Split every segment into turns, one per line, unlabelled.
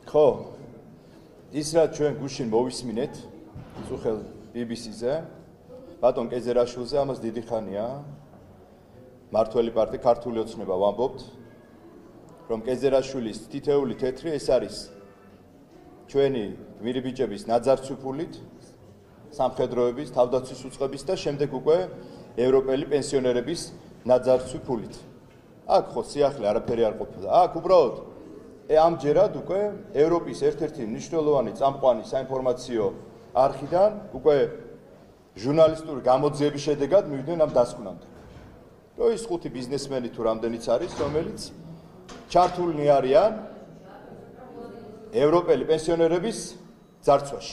ხო, ის რა ჩვენ გუშინ მოვისმინეთ, წუხელ BBC-ზე, ბატონ კეზერაშვილზე, ამას დიდი ხანია, მართველი პარტია ქართული ოცნება ვამბობთ, რომ კეზერაშვილის თითეული თეთრი ეს არის ჩვენი გმირი ბიჭების ნაძარცვიფულით, სამხედროების, თავდაცვის უწყების და შემდეგ უკვე ევროპელი პენსიონერების ნაძარცვიფულით. აქ ხო სიახლე არაფერი არ ყოფილა. აქ უბრალოდ ამჯერად უკვე ევროპის ერთ-ერთი მნიშვნელოვანი წამყვანი საინფორმაციო არხიდან უკვე ჟურნალისტური გამოძიების შედეგად მივიდნენ ამ დასკვნამდე. რომ ის 5 ბიზნესმენი თუ რამდენიც არის, რომელიც ჩართულნი არიან ევროპელი პენსიონერების ძარცვაში.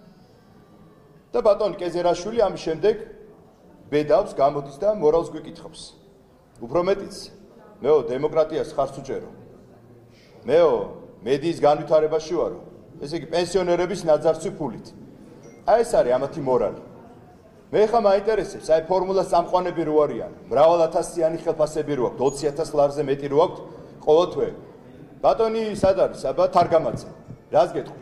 და ბატონი კეზერაშვილი ამის შემდეგ ბედავს, გამოდის და მორალს გვიკითხავს. უფრო მეტიც, მეო დემოკრატიას ხარს უჭერო. მეო მედიის განვითარებაში ვარო. ესე იგი პენსიონერების ნაძარცვიფულით. აი ეს არის ამათი მორალი. მე ხა მაინტერესებს, აი ფორმულას წამყვანები რო არიან, მრავალათასიანი ხელფასები რო აქვს, 20,000 ლარზე მეტი რო აქვს ყოველ თვე. ბატონი სად არის? აბა თარგამაძე. რას გეტყვით?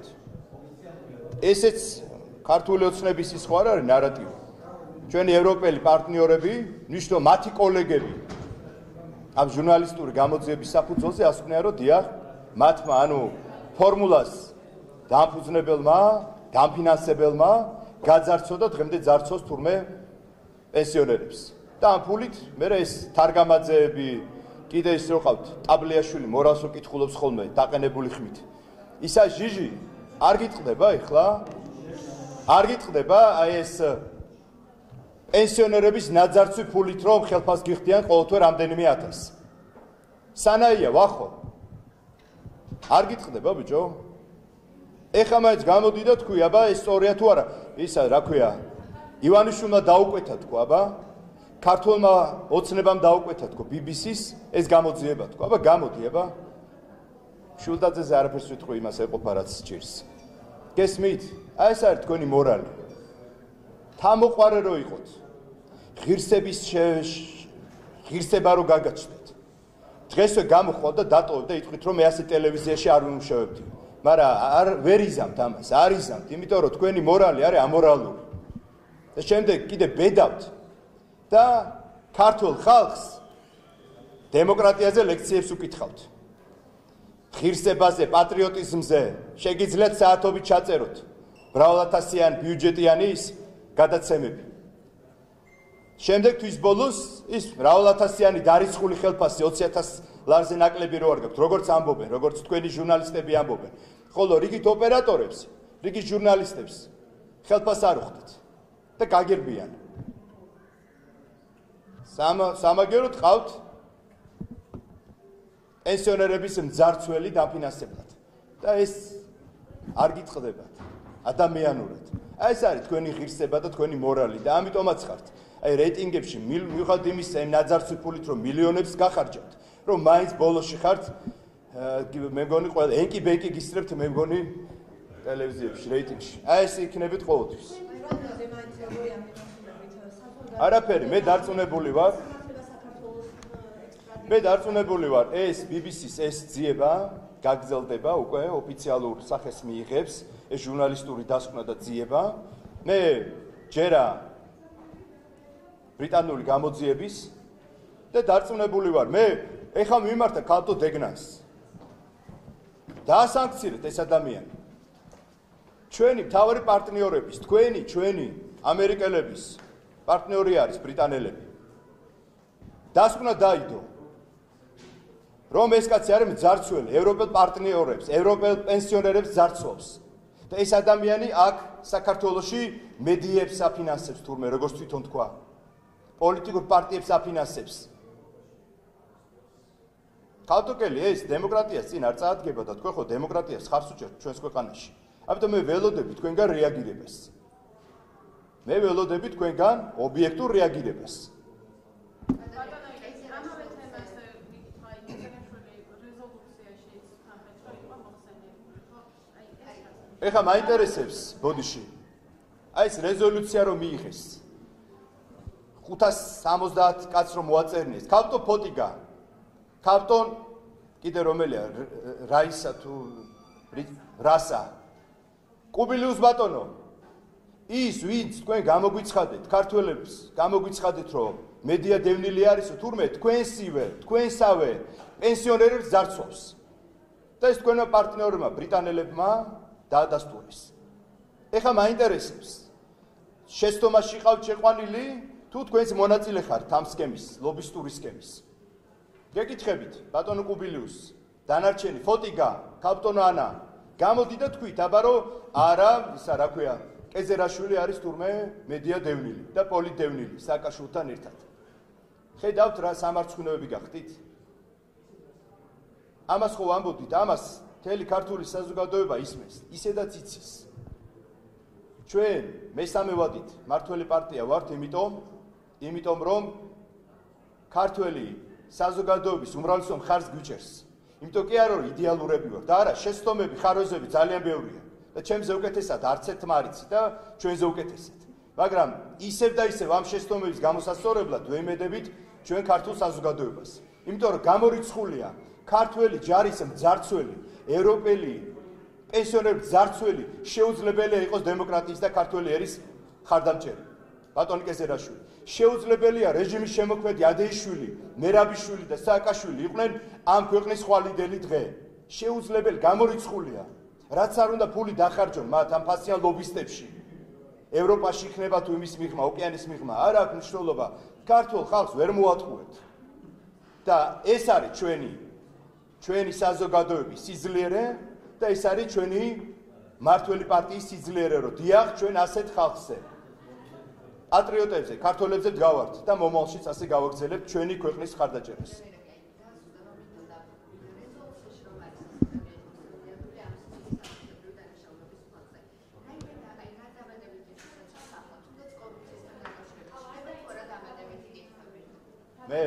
ესეც ქართული ოცნების ის ხო არ არის ნარატივი. ჩვენი ევროპელი პარტნიორები, ნიშნო მათი კოლეგები ამ ჟურნალისტური გამოძიების საფუძველზე ასკვნიან, რომ დიახ, მათმა ანუ ფორმულას დამფუძნებელმა, დამფინანსებელმა გაძარცვა და დღემდე ძარცვავს თურმე პენსიონერებს. და ამ ფულით მე ეს თარგამაძეები, კიდე ის რო ყავთ, ტაბლიაშვილი მორალს უკითხულობს ხოლმე დაყენებული ხმით. ისა ჟიჟი არ გიტყდება ეხლა? არ გიტყდება აი ეს პენსიონერების ნაძარცვი ფულით რომ ხელფას გიხდიან ყოველთვე რამდენიმე ათას. სანაია ვახო. არ გიტყდება ბიჭო? ეხლა მაინც გამოდი და თქვი, აბა ეს სწორია თუ არა? ისა რა ქვია? ივანიშვილმა დაუკვეთა თქო, აბა ქართულმა ოცნებამ დაუკვეთა თქო BBC-ს ეს გამოძიება თქო. აბა გამოდი, აბა. შულდაძეზე არაფერს ვიტყვი, იმას ეყოფა რაც სჭირს. გესმით? აი ეს არის თქვენი მორალი. თამოყვარე რო იყოთ. ღირსების ღირსება რო გაგაჩნდეთ. დღესვე გამოხვალ და დატოვებ და იტყვით რომ მე ასე ტელევიზიაში არ ვიმუშავებდი. მაგრამ არ ვერ იზამთ ამას, არ იზამთ, იმიტომ რომ თქვენი მორალი არის ამორალური. და შემდეგ კიდე ბედავთ და ქართულ ხალხს დემოკრატიაზე ლექციებს უკითხავთ. ღირსებაზე, პატრიოტიზმზე შეგიძლიათ საათობით ჩაწეროთ მრავალათასიანი ბიუჯეტიანი ის გადაცემები. შემდეგ თვის ბოლოს ის მრავალათასიანი დარიცხული ხელფასი 20,000 ლარზე ნაკლები რო არ გაქვთ, როგორც ამბობენ, როგორც თქვენი ჟურნალისტები ამბობენ. ხოლო რიგით ოპერატორებს, რიგით ჟურნალისტებს ხელფას არ უხდით და გაგერბიან. სამაგეროდ ყავთ პენსიონერების მძარცველი დაფინანსებლად. და ეს არ გიტყდებათ ადამიანურად. აი ეს არის თქვენი ღირსება და თქვენი მორალი და ამიტომაც ხართ. აი რეიტინგებში მივხვდით იმის ნაძარცვიფულით რომ მილიონებს გახარჯავთ, რომ მაინც ბოლოში ხართ მე მგონი ყველა ენკი ბენკი გისწრებთ მე მგონი ტელევიზიებში რეიტინგში. აი ეს იქნებით ყოველთვის. არაფერი, მე დარწმუნებული ვარ. მე დარწმუნებული ვარ, ეს BBC-ს ეს ძიება გაგრძელდება უკვე ოფიციალურ სახეს მიიღებს, ეს ჟურნალისტური დასკვნა და ძიება. მე ჯერა ბრიტანული გამოძიების და დარწმუნებული ვარ, მე ეხლა მიმართა ქალთო დეგნას. დაასანქცირეთ ეს ადამიანი. ჩვენი მთავარი პარტნიორების, ჩვენი ამერიკელების პარტნიორი არის ბრიტანელები. დასკვნა დაიდო. რომ ეს კაცი არის მძარცველი, ევროპელ პარტნიორებს, ევროპელ პენსიონერებს ძარცვობს. და ეს ადამიანი აქ საქართველოში მედიებს აფინანსებს თურმე, როგორც თვითონ თქვა. პოლიტიკურ პარტიებს აფინანსებს. ქალთოკელი ეს დემოკრატიას წინ არ წაადგება და თქვენ ხო დემოკრატიას ხარს უჭერთ ჩვენს ქვეყანაში. ამიტომ მე ველოდები თქვენგან რეაგირებას. მე ველოდები თქვენგან ობიექტურ რეაგირებას. ეხლა მაინტერესებს ბოდიში. აი ეს რეზოლუცია რომ მიიღეს. 570 კაცს რომ მოაწერნეს. ქალტო ფოტიგა. ქალტონ კიდე რომელია? რაისა თუ რასა? კუბილიუს ბატონო, ის ვინც თქვენ გამოგვიცხადეთ, ქართველებს გამოგვიცხადეთ, რომ მედია დევნილი არისო, თურმე თქვენსავე პენსიონერებს ძარცვავს. და ეს თქვენმა პარტნიორებმა ბრიტანელებმა დაადასტურეს. ეხლა მაინტერესებს, შეცდომაში ყავთ შეყვანილი, თუ თქვენს მონაწილე ხართ ამ სქემის, ლობისტური სქემის. გეკითხებით, ბატონო კუბილიუს, დანარჩენი ფოტიგა, კაპიტონო ანა, გამოდიდა თქვით, აბა რომ არა, ისა რა ქვია, კეზერაშვილი არის თურმე მედია დევნილი და პოლიტდევნილი სააკაშვილთან ერთად. ხედავთ რა სამარცხვინოები გახდით? ამას ხო ამბობდით, ამას მთელი ქართული საზოგადოება ისმენს, ისედაც იცის. ჩვენ მესამე ვადით მართველი პარტია ვართ, იმიტომ რომ ქართველი საზოგადოების უმრავლესო მხარს გვიჭერს. იმიტომ კი არა რომ იდეალურები ვართ, არა, შეცდომები, ხარვეზები ძალიან ბევრია და ჩემზე უკეთესად არც ერთ მარიცი და ჩვენზე უკეთესად. მაგრამ ისევ და ისევ ამ შეცდომების გამოსასწორებლად ვემედებით ჩვენ ქართულ საზოგადოებას. იმიტომ რომ გამორიცხულია ქართველი ჯარის მძარცველი, ევროპელი პენსიონერების ძარცველი შეუძლებელია იყოს დემოკრატიის და ქართველი ერის ხარდამჭერი. ბატონი კეზერაშვილი, შეუძლებელია რეჟიმის შემოქმედი ადეიშვილი, მერაბიშვილი და სააკაშვილი იყვნენ ამ ქვეყნის ხვალიდელი დღე. შეუძლებელი გამორიცხულია, რაც არ უნდა ფული დახარჯონ მათ ამ ფასიან ლობისტებში. ევროპაში იქნება თუ იმის მიღმა, ოკეანის მიღმა, არ აქვს მნიშვნელობა. ქართულ ხალხს ვერ მოატყუებთ. და ეს არის ჩვენი საზოგადოების სიძლიერე და ეს არის ჩვენი მართველი პარტიის სიძლიერე, რომ დიახ, ჩვენ ასეთ ხალხზე პატრიოტებზე, ქართველებზე დგავართ და მომავალშიც ასე გავაგრძელებთ ჩვენი ქვეყნის ხარდაჭერას. მე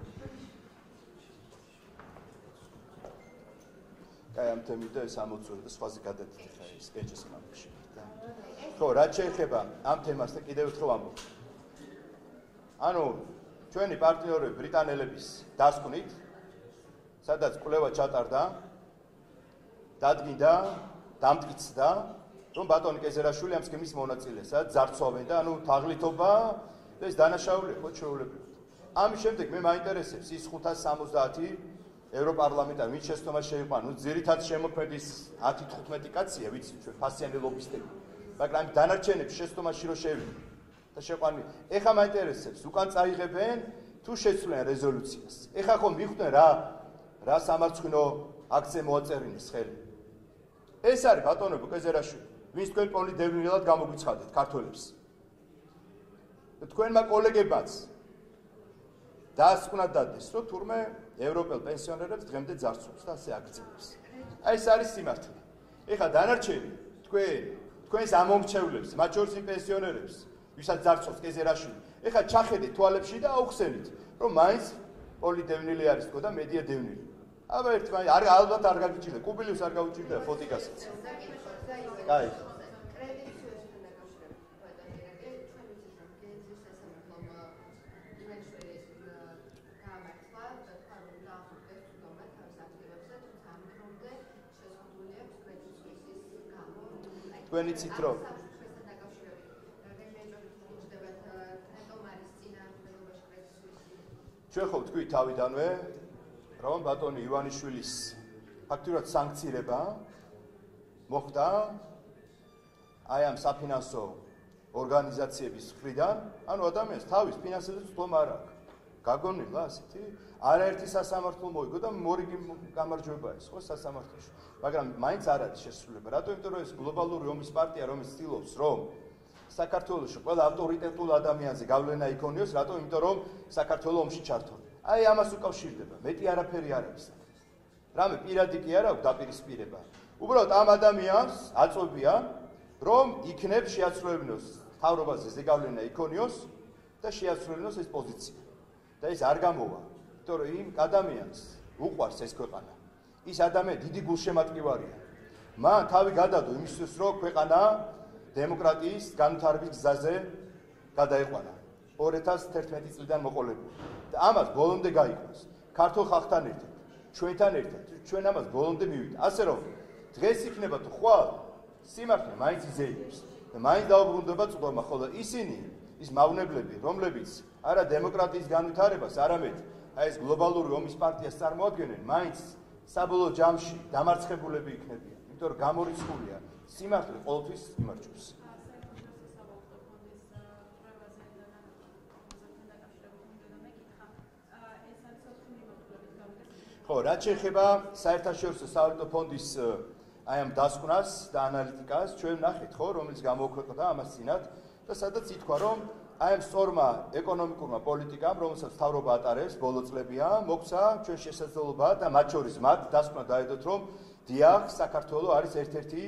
კაი ამ თემით და ეს ამოწურე და სხვაზე გადადეთ ხა ეს კენჭის მამაში და ხო რაც შეეხება ამ თემას და კიდევ ერთხელ ამბობ. ანუ ჩვენი პარტნიორები ბრიტანელების დასკვნით, სადაც კვლევა ჩატარდა, დადგინდა, დამტკიცდა, რომ ბატონი კეზერაშვილი ამ სქემის მონაწილეა, სადაც ძარცვავენ და ანუ თაღლითობა და ეს დანაშაული ხო ჩვეულებრივად. ამის შემდეგ მე მაინტერესებს ის 570 ევროპარლამენტარ ვინც შეცდომა შეიყვანა, ნუ ძირითად შემოქმედის 10-15 კაცია, ვიცი ჩვენ ფასიანი ლობისტები. მაგრამ დანარჩენებს შეცდომაში რო შევიდნენ და შეყვანილი. ეხლა მაინტერესებს, უკან წაიღებენ თუ შეცვლიან რეზოლუციას. ეხლა ხომ მიხვდნენ რა სამარცხვინო აქცია მოაწერინეს ხელი. ეს არის ბატონო კეზერაშვილი, ვინც თქვენ პოლიტდევნილად გამოგვიცხადეთ ქართველებს. და თქვენმა კოლეგებმაც დასკვნა დადეს, რომ თურმე ევროპელ პენსიონერებს დღემდე ძარცვობს და ასე აქცევს. აი ეს არის სიმართლე. ეხლა დანარჩენი თქვენს ამომრჩევლებს, მათ შორის იმ პენსიონერებს, ვისაც ძარცვობს კეზერაშვილი. ეხლა ჩახედეთ თვალებში და აუხსენით, რომ მაინც პოლიტდევნილი არის თქო და მედია დევნილი. აბა ერთმანეთს ალბათ არ გაგიჭირდა, კუბილიუს არ გავუჭირდა ფოტიკასაც. კაი. თქვენი ცით რომ ჩვენ ხო ვთქვით თავიდანვე, რომ ბატონი ივანიშვილის ფაქტურად სანქცირება მოხდა აი ამ საფინანსო ორგანიზაციების მხრიდან, ანუ ადამიანს თავის ფინანსებზე თქმა არ აქვს. გაგონილა ასეთი? არაერთი სასამართლო მოიგო და მორიგი გამარჯვება ეს ხო სასამართლოში. მაგრამ მაინც არ არის შესრულება. რატო? იმიტომ რომ ეს გლობალური ომის პარტია, რომელიც ცდილობს, რომ საქართველოში ყველა ავტორიტეტულ ადამიანზე გავლენა იქონიოს, რატო? იმიტომ რომ საქართველო ომში ჩართო. აი ამას უკავშირდება. მეტი არაფერი არ არის. რამე პირადი კი არ აქვს დაპირისპირება. უბრალოდ ამ ადამიანს აწვევიან, რომ იქნებ შეაცვლევინოს თავრობაზე ზეგავლენა იქონიოს და შეაცვლევინოს ეს პოზიცია. და ეს არ გამოვა, იმიტომ რომ იმ ადამიანს უყვარს ეს ქვეყანა. ის ადამიანი დიდი გულშემატკივარია. მან თავი გადადო იმისთვის, რომ ქვეყანა დემოკრატიის განვითარების გზაზე გადაიყვანა 2011 წლიდან მოყოლებული. და ამას ბოლომდე გაიყვანს. ქართულ ხალხთან ერთად, ჩვენთან ერთად, ჩვენ ამას ბოლომდე მივიდა. ასე რომ დღეს იქნება თუ ხვალ სიმართლე მაინც იზეიმებს და მაინც დაუბრუნდება წვდომა, ხოლო ისინი ის მავნებლები, რომლებიც არა დემოკრატიის განვითარებას, არამედ აი ეს გლობალური ომის პარტიას წარმოადგენენ, მაინც საბოლოო ჯამში დამარცხებულები იქნებიან, იმიტომ რომ გამორიცხულია სიმართლე ყოველთვის იმარჯვებს. ხო, რაც შეეხება საერთაშორისო სავალუტო ფონდის აი ამ დასკვნას და ანალიტიკას, ჩვენ ვნახეთ, ხო, რომელიც გამოუქვეყნდა ამას წინათ და სადაც ითქვა, რომ აი ამ სწორმა ეკონომიკურმა პოლიტიკამ, რომელსაც მთავრობა ატარებს ბოლო წლებია, მოგვცა ჩვენ შესაძლებლობა და მათ შორის მათ დასკვნა დაედოთ, რომ დიახ, საქართველო არის ერთ-ერთი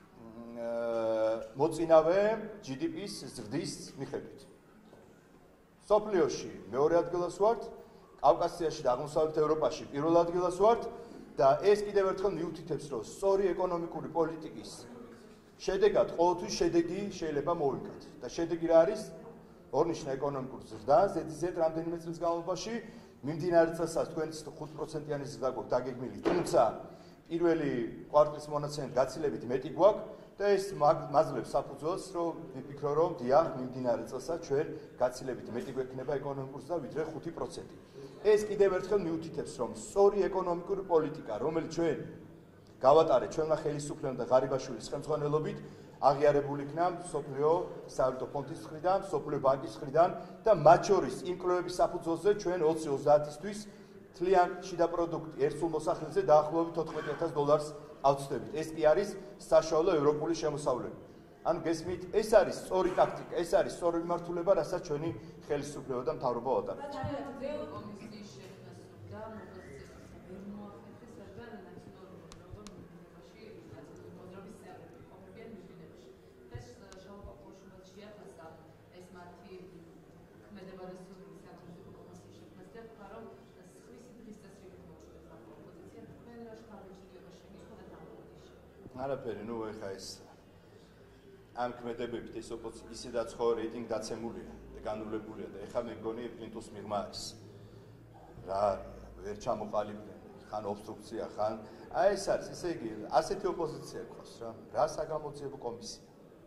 მოწინავე GDP-ის ზრდის მიხედვით. სოფლიოში მეორე ადგილას ვართ, კავკასიაში და აღმოსავლეთ ევროპაში პირველ ადგილას ვართ და ეს კიდევ ერთხელ მიუთითებს, რომ სწორი ეკონომიკური პოლიტიკის შედეგად ყოველთვის შედეგი შეიძლება მოვიგოთ. და შედეგი რა არის? ორნიშნა ეკონომიკურ ზრდა, ზედიზედ რამდენიმე წლის განმავლობაში მიმდინარე წელსაც თქვენს 5%-იანი ზრდა გვაქვს დაგეგმილი, თუმცა პირველი კვარტლის მონაცემით გაცილებით მეტი გვაქვს და ეს მაძლევს საფუძველს, რომ ვიფიქრო, რომ დიახ, მიმდინარე წელსაც ჩვენ გაცილებით მეტი გვექნება ეკონომიკურ ზრდა ვიდრე 5%. ეს კიდევ ერთხელ მიუთითებს, რომ სწორი ეკონომიკური პოლიტიკა, რომელიც ჩვენ გავატარეთ ჩვენმა ხელისუფლებამ და ღარიბაშვილის ხელმძღვანელობით, აღიარებული იქნა მსოფლიო სავალუტო ფონდის მხრიდან, მსოფლიო ბანკის მხრიდან და მათ შორის იმ კვლევების საფუძველზე ჩვენ 2030-ისთვის თლიან შიდა პროდუქტი ერთსულ მოსახლეზე დაახლოებით $14,000 ავწევთ. ეს კი არის საშუალო ევროპული შემოსავლები. ანუ გესმით, ეს არის სწორი ტაქტიკა, ეს არის სწორი მიმართულება, რასაც ჩვენი ხელისუფლება და მთავრობა ვატარებთ. არაფერი, ნუ ეხა ეს ამ ქმედებებით ეს ისედაც ხო რეიტინგი დაცემულია და განულებულია და ეხა მე მგონი პლინტუს მიღმა არის. რა ვერ ჩამოყალიბდნენ, ხან ობსტრუქცია, ხან აი ეს არის, ესე იგი, ასეთი ოპოზიცია გქონს რა. რა საგამოძიებო კომისია?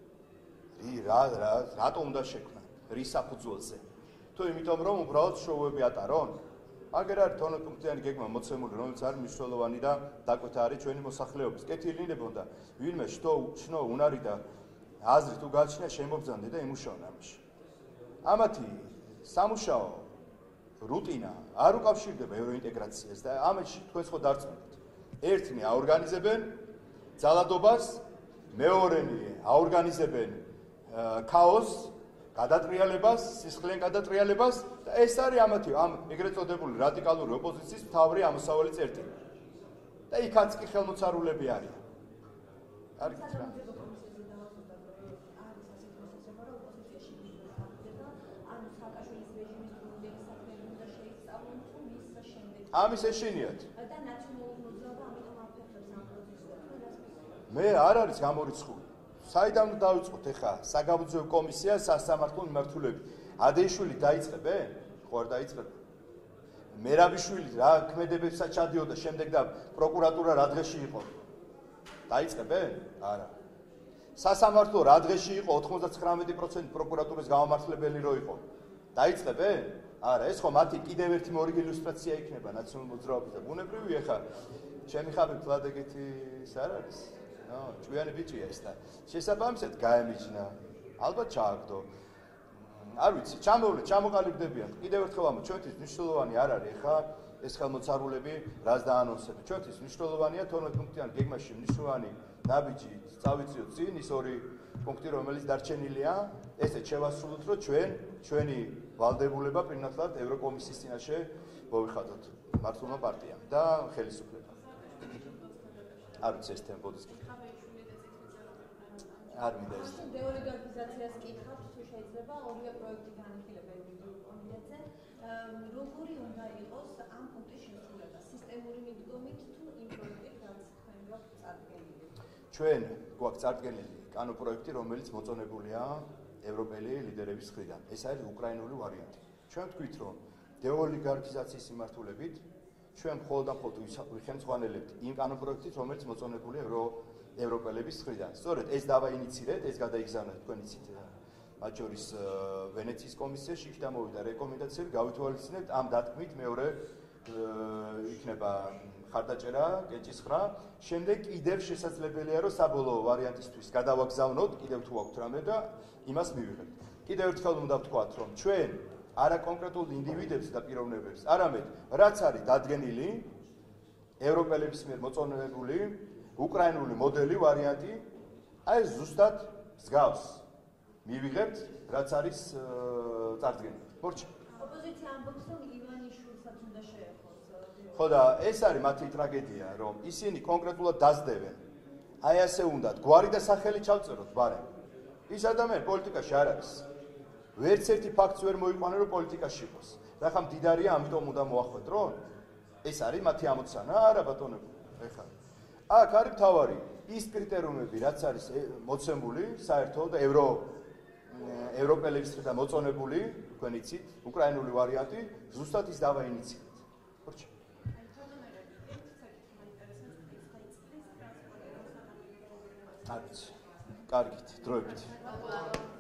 რატომ უნდა შექმნა? რის საფუძველზე? თუ იმიტომ რომ უბრალოდ შოუები ატარონ? აგერ არის 12-პუნქტიანი გეგმა მოცემული, რომელიც არის მნიშვნელოვანი და დაკვეთა არის ჩვენი მოსახლეობის. კეთილინებოდა, ვინმე შნო უნარი და აზრი თუ გაჩნია, შემოგზანდა და იმუშაონ ამაში. ამათი სამუშაო რუტინა არ უკავშირდება ევროინტეგრაციას და ამაში თქვენ ხო დარწმუნდით. ერთნი აორგანიზებენ ძალადობას, მეორენი აორგანიზებენ ქაოსს, გადატრიალებას, სისხლიან გადატრიალებას და ეს არის ამათი ამ ეგრეთ წოდებული რადიკალური ოპოზიციის მთავარი ამოსავალი წერტილი. და იქაც კი ხელმოწარულები არიან. კარგით რა. ამის ეშინიათ. და ნაციონალური მოძრაობა ამიტომ აფეთქებს ამ პროცესს. მე არ არის გამორიცხული. საიდან დავიწყოთ ეხა საგამოძიებო კომისია სასამართლო მიმართულებით. ადეიშვილი დაიწყებენ? ხო არ დაიწყებენ. მერაბიშვილი რა ქმედებებსაც ჩადიოდა შემდეგ და პროკურატურა რა დღეში იყო? დაიწყებენ? არა. სასამართლო რა დღეში იყო 99% პროკურატურის გამომართლებელი რო იყო? დაიწყებენ? არა, ეს ხო მათი კიდევ ერთი მორიგი ილუსტრაცია იქნება ნაციონალური მოძრაობის და ბუნებრივია ხა ჩემი ხაბი ფლად ეგეთი ის არ არის. ჭვიანი ბიჭია ეს და შესაბამისად გაემიჯნა. ალბათ ჩააგდო. არ ვიცი, ჩამოვლეთ, ჩამოყალიბდებიან. კიდევ ერთხელ ამბობ, ჩვენთვის მნიშვნელოვანი არ არის ხა ეს ხელმოწარულები რას დაანონსებენ. ჩვენთვის მნიშვნელოვანია 12-პუნქტიანი გეგმაში მნიშვნელოვანი ნაბიჯი წავიწიოთ წინ ის ორი პუნქტი რომელიც დარჩენილია. ესეც შევასრულოთ, რომ ჩვენი ვალდებულება პირნათლად ევროკომისიის წინაშე მოვიხატოთ მართლმა პარტიამ და ხელისუფლებამ. არ ვიცი ეს ტემპოდის არ მინდა ეს
დეოლეგალიზაციას კითხავს, თუ შეიძლება ორივე პროექტი განიხილება ევროპულ კომიტეტზე. როგორი უნდა იყოს ამ პუნქტის შესრულება? სისტემური მიდგომით თუ იმ პროექტით, რაც თქვენ გვაქვს წარდგენილი?
ჩვენ გვაქვს წარდგენილი კანო პროექტი, რომელიც მოწონებულია ევროპელი ლიდერების მხრიდან. ეს არის უკრაინული ვარიანტი. ჩვენ ვთქვით, რომ დეოლიგარქიზაციის მიმართულებით ჩვენ მხოლოდ და მხოლოდ ვიხელმძღვანელებთ იმ კანონპროექტით, რომელიც მოწონებულია ევროპელების მხრიდან. სწორედ ეს დავაინიცირეთ, ეს გადაიგზავნეთ თქვენი ცით მათ შორის ვენეციის კომისიაში, იქ დამოვიდა რეკომენდაციები, გავითვალისწინებთ ამ დათქმით მეორე იქნება ხარდაჭერა, კენჭისხრა. შემდეგ კიდევ შესაძლებელია, რომ საბოლოო ვარიანტისთვის გადავაგზავნოთ, კიდევ თუ აქვთ რამე და იმას მივიღებთ. კიდევ ერთხელ უნდა ვთქვათ, რომ ჩვენ არა კონკრეტულ ინდივიდებს და პიროვნებებს, არამედ რაც არის დადგენილი ევროპელების მიერ მოწონებული უკრაინული მოდელი ვარიანტი, აი ზუსტად მსგავს მივიღებთ, რაც არის წარდგენილი. მორჩა.
ოპოზიცია ამბობს, რომ ივანიშვილსაც უნდა შეეხოს.
ხო და ეს არის მათი ტრაგედია, რომ ისინი კონკრეტულად დაძდევენ. აი ასე უნდათ, გვარი და სახელი ჩავწეროთ, ბარემ. ის ადამიანი პოლიტიკაში არ არის. ვერც ერთი ფაქტს ვერ მოიყვანა, რომ პოლიტიკაში იყოს. და ხა მდიდარია, ამიტომ უნდა მოახვეთ, რომ ეს არის მათი ამოცანა, არა ბატონებო. ეხლა აქ არის მთავარი ის კრიტერიუმები, რაც არის მოცემული საერთოდ და ევროპელების მხრიდან მოწონებული, თქვენ იცით, უკრაინული ვარიანტი, ზუსტად ის დავაინიცირეთ. ხორჩა. კარგით, დროებით.